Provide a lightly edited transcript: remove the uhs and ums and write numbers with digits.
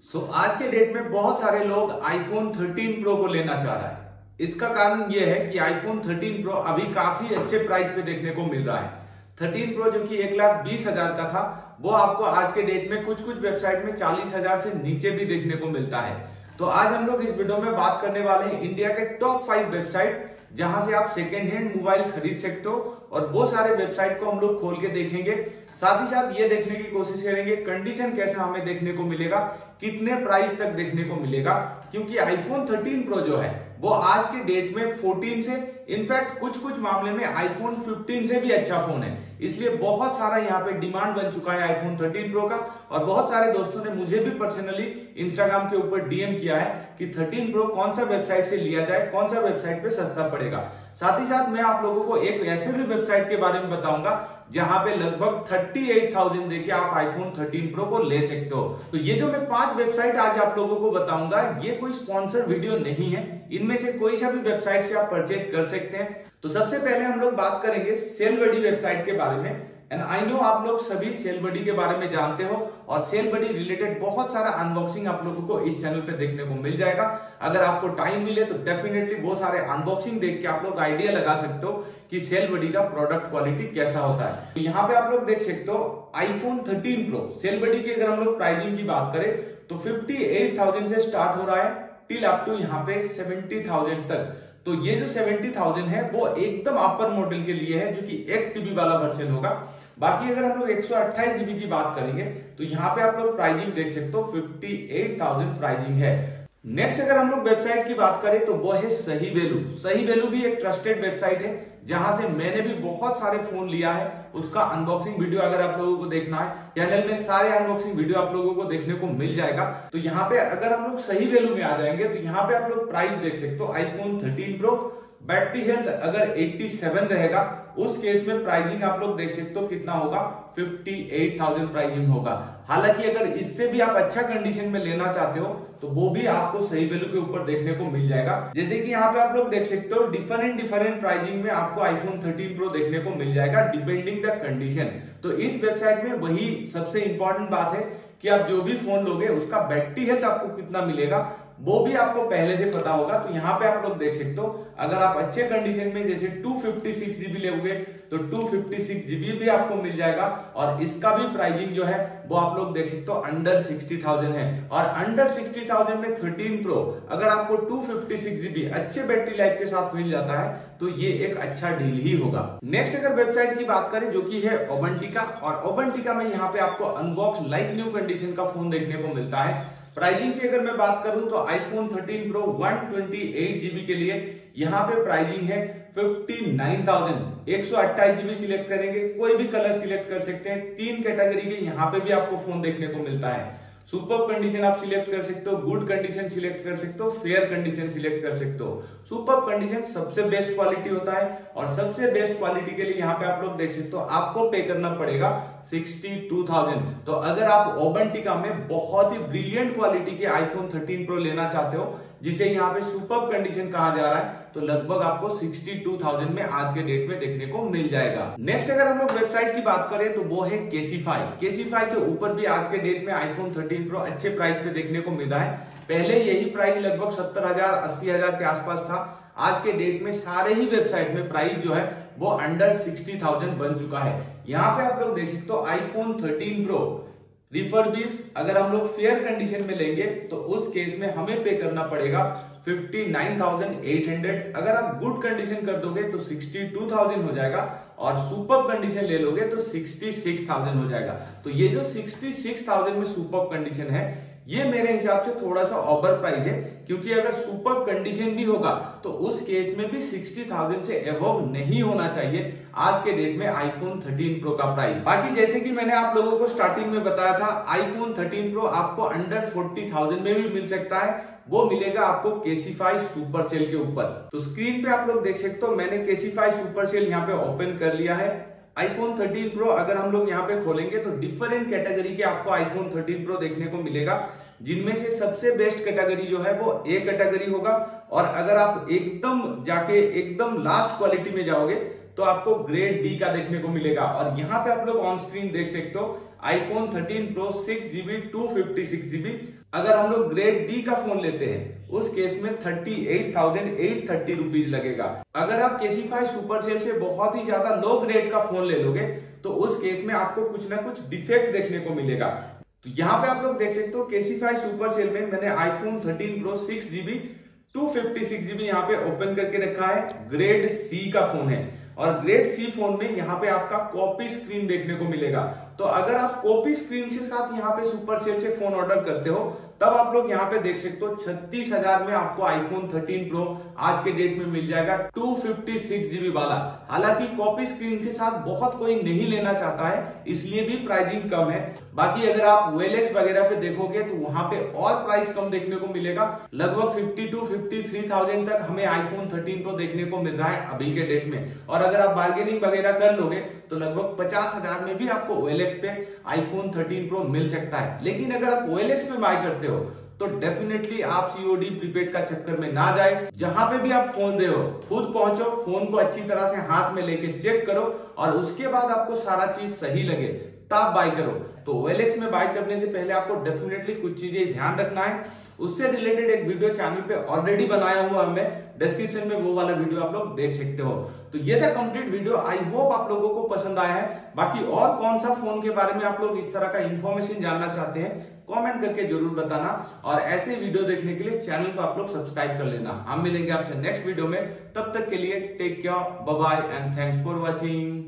आज के डेट में बहुत सारे लोग आईफोन 13 प्रो को लेना चाह रहा है। इसका कारण यह है कि आईफोन 13 प्रो अभी काफी अच्छे प्राइस पे देखने को मिल रहा है। 13 प्रो जो कि 1,20,000 का था, वो आपको आज के डेट में कुछ वेबसाइट में 40,000 से नीचे भी देखने को मिलता है। तो आज हम लोग इस वीडियो में बात करने वाले हैं इंडिया के टॉप 5 वेबसाइट जहां से आप सेकेंड हैंड मोबाइल खरीद सकते हो, और वो सारे वेबसाइट को हम लोग खोल के देखेंगे। साथ ही साथ ये देखने की कोशिश करेंगे कंडीशन कैसा हमें देखने को मिलेगा, कितने प्राइस तक देखने को मिलेगा, क्योंकि आईफोन 13 प्रो जो है वो आज के डेट में 14 से, इनफैक्ट कुछ मामले में आईफोन 15 से भी अच्छा फोन है। इसलिए बहुत सारा यहाँ पे डिमांड बन चुका है आईफोन 13 प्रो का, और बहुत सारे दोस्तों ने मुझे भी पर्सनली इंस्टाग्राम के ऊपर डीएम किया है कि 13 प्रो कौन सा वेबसाइट से लिया जाए, कौन सा वेबसाइट पे सस्ता पड़ेगा। साथ ही साथ मैं आप लोगों को एक ऐसे भी वेबसाइट के बारे में बताऊंगा जहां पे लगभग 38,000 देके आप आईफोन 13 प्रो को ले सकते हो। तो ये जो मैं 5 वेबसाइट आज आप लोगों को बताऊंगा, ये कोई स्पॉन्सर वीडियो नहीं है। इनमें से कोई सा भी वेबसाइट से आप परचेज कर सकते हैं। तो सबसे पहले हम लोग बात करेंगे सेलबडी वेबसाइट के बारे में। एंड आई नो आप लोग सभी सेलबडी के बारे में जानते हो, और सेलबडी रिलेटेड बहुत सारा अनबॉक्सिंग आप लोगों को इस चैनल पे देखने को मिल जाएगा। अगर आपको टाइम मिले तो डेफिनेटली वो सारे अनबॉक्सिंग देख के आप लोग आइडिया लगा सकते हो कि सेलबडी का प्रोडक्ट क्वालिटी कैसा होता है। तो यहाँ पे आप लोग देख सकते हो आईफोन 13 प्रो सेलबडी की अगर हम लोग प्राइसिंग की बात करें तो 58,000 से स्टार्ट हो रहा है टिल अप टू यहाँ पे 70,000 तक। तो ये जो 70,000 है वो एकदम अपर मॉडल के लिए है, जो कि 1 TB वाला वर्जन होगा। बाकी अगर हम लोग 128 GB की बात करेंगे तो यहाँ पे आप लोग प्राइसिंग देख सकते हो 58,000 प्राइसिंग है। नेक्स्ट अगर हम लोग वेबसाइट की बात करें तो वो है सही वैल्यू। सही वैल्यू भी एक ट्रस्टेड वेबसाइट है जहां से मैंने भी बहुत सारे फोन लिया है। उसका अनबॉक्सिंग वीडियो अगर आप लोगों को देखना है, चैनल में सारे अनबॉक्सिंग वीडियो आप लोगों को देखने को मिल जाएगा। तो यहाँ पे अगर हम लोग सही वैल्यू में आ जाएंगे तो यहाँ पे आप लोग प्राइस देख सकते हो आईफोन 13 प्रो बैटरी हेल्थ अगर 87 रहेगा, उस केस में प्राइसिंग आप लोग देख सकते हो कितना होगा, 58,000 प्राइसिंग होगा। हालांकि अगर इससे भी आप अच्छा कंडीशन में लेना चाहते हो तो वो भी आपको सही वैल्यू के ऊपर देखने को मिल जाएगा। जैसे कि यहाँ पे आप लोग देख सकते हो डिफरेंट प्राइसिंग में आपको आईफोन 13 प्रो देखने को मिल जाएगा डिपेंडिंग द कंडीशन। तो इस वेबसाइट में वही सबसे इंपॉर्टेंट बात है कि आप जो भी फोन लोगे उसका बैटरी हेल्थ आपको कितना मिलेगा वो भी आपको पहले से पता होगा। तो यहाँ पे आप लोग देख सकते हो अगर आप अच्छे कंडीशन में जैसे 256 GB लोगे तो 256 GB भी आपको मिल जाएगा, और इसका भी प्राइसिंग जो है वो आप लोग देख सकते हो अंडर 60,000 है। और अंडर 60,000 में 13 प्रो अगर आपको 256 GB अच्छे बैटरी लाइफ के साथ मिल जाता है तो ये एक अच्छा डील ही होगा। नेक्स्ट अगर वेबसाइट की बात करें जो कि है ओबंटिका, और ओबंटिका में यहाँ पे आपको अनबॉक्स लाइक न्यू कंडीशन का फोन देखने को मिलता है। प्राइसिंग की अगर मैं बात करूं तो आईफोन 13 प्रो 128 GB के लिए यहाँ पे प्राइसिंग है 59,000। 128 GB सिलेक्ट करेंगे, कोई भी कलर सिलेक्ट कर सकते हैं। 3 कैटेगरी के यहाँ पे भी आपको फोन देखने को मिलता है। सुपर कंडीशन आप सिलेक्ट कर सकते हो, गुड कंडीशन सिलेक्ट कर सकते हो, फेयर कंडीशन सिलेक्ट कर सकते हो। सुपर कंडीशन सबसे बेस्ट क्वालिटी होता है, और सबसे बेस्ट क्वालिटी के लिए यहाँ पे आप लोग देख सकते हो आपको पे करना पड़ेगा 62,000। तो अगर आप ओबंटिका में बहुत ही ब्रिलियंट क्वालिटी के आईफोन 13 प्रो लेना चाहते हो जिसे यहाँ पे सुपर कंडीशन कहा जा रहा है, तो लगभग आपको 62,000 में आज के डेट में देखने को मिल जाएगा। नेक्स्ट अगर हम लोग वेबसाइट की बात करें तो वो है केसीफाई। केसीफाई के ऊपर भी आज के डेट में आईफोन 13 प्रो अच्छे प्राइस पे देखने को मिला है। पहले यही प्राइस लगभग 70,000 80,000 के आसपास था। आज के डेट में सारे ही वेबसाइट में प्राइस जो है वो अंडर 60,000 बन चुका है। यहाँ पे आप लोग देख सकते हो आईफोन 13 प्रो रिफर्बिश अगर हम लोग फेयर कंडीशन में लेंगे तो उस केस में हमें पे करना पड़ेगा 59,800। अगर आप गुड कंडीशन कर दोगे तो 62,000 हो जाएगा, और सुपर कंडीशन ले लोगे तो 66,000 हो जाएगा। तो ये जो 66,000 में सुपर कंडीशन है ये मेरे हिसाब से थोड़ा सा ओवर प्राइस है, क्योंकि अगर सुपर कंडीशन भी होगा तो उस केस में भी 60,000 से एबव नहीं होना चाहिए आज के डेट में आईफोन 13 प्रो का प्राइस। बाकी जैसे कि मैंने आप लोगों को स्टार्टिंग में बताया था आईफोन 13 प्रो आपको अंडर 40,000 में भी मिल सकता है। वो मिलेगा आपको केसीफाई सुपर सेल के ऊपर। तो स्क्रीन पे आप लोग देख सकते हो मैंने केसीफाई सुपर सेल यहाँ पे ओपन कर लिया है। आईफोन 13 प्रो अगर हम लोग यहाँ पे खोलेंगे तो डिफरेंट कैटेगरी के आपको आईफोन 13 प्रो देखने को मिलेगा, जिनमें से सबसे बेस्ट कैटेगरी जो है वो ए कैटेगरी होगा। और अगर आप एकदम जाके एकदम लास्ट क्वालिटी में जाओगे तो आपको ग्रेड डी का देखने को मिलेगा। और यहाँ पे आप लोग ऑन स्क्रीन देख सकते हो आईफोन 13 प्रो 6GB 256GB अगर हम लोग ग्रेड डी का फोन लेते हैं उस केस में 38,830 रुपीज लगेगा। अगर आप केसीफाई सुपर सेल से बहुत ही ज्यादा लो ग्रेड का फोन ले लोगे तो उस केस में आपको कुछ ना कुछ डिफेक्ट देखने को मिलेगा। तो यहाँ पे आप लोग देख सकते हो केसीफाई सुपर सेल में मैंने आईफोन 13 प्रो 6GB 256GB यहाँ पे ओपन करके रखा है। ग्रेड सी का फोन है और ग्रेड सी फोन में यहाँ पे आपका कॉपी स्क्रीन देखने को मिलेगा। तो अगर आप कॉपी स्क्रीन के साथ यहाँ पे सुपर सेल से फोन ऑर्डर करते हो तब आप लोग यहाँ पे देख सकते हो 36,000 में आपको आईफोन 13 प्रो आज के डेट में मिल जाएगा 256GB वाला। हालांकि कॉपी स्क्रीन के साथ बहुत कोई नहीं लेना चाहता है इसलिए भी प्राइसिंग कम है। बाकी अगर आप OLX वगैरह पे देखोगे तो वहां पे और प्राइस कम देखने को मिलेगा। लगभग 52-53,000 तक हमें आईफोन 13 प्रो देखने को मिल रहा है अभी के डेट में। और अगर आप बार्गेनिंग वगैरह कर लोगे तो लगभग 50,000 में भी आपको OLX पे आईफोन 13 प्रो मिल सकता है। लेकिन अगर आप OLX पे बाय करते हो तो डेफिनेटली आप COD प्रीपेड का चक्कर में ना जाए। जहां पे भी आप फोन दे हो खुद पहुंचो, फोन को अच्छी तरह से हाथ में लेके चेक करो और उसके बाद आपको सारा चीज सही लगे तब बाय करो। तो OLX में बाय करने से पहले आपको डेफिनेटली कुछ चीजें ध्यान रखना है। उससे रिलेटेड एक वीडियो चैनल पे ऑलरेडी बनाया हुआ है, डिस्क्रिप्शन में वो वाला वीडियो आप लोग देख सकते हो। तो ये था कंप्लीट वीडियो। आई होप आप लोगों को पसंद आया है। बाकी और कौन सा फोन के बारे में आप लोग इस तरह का इंफॉर्मेशन जानना चाहते हैं कमेंट करके जरूर बताना और ऐसे वीडियो देखने के लिए चैनल को आप लोग सब्सक्राइब कर लेना। हम मिलेंगे आपसे नेक्स्ट वीडियो में, तब तक के लिए take care, bye bye and thanks for watching.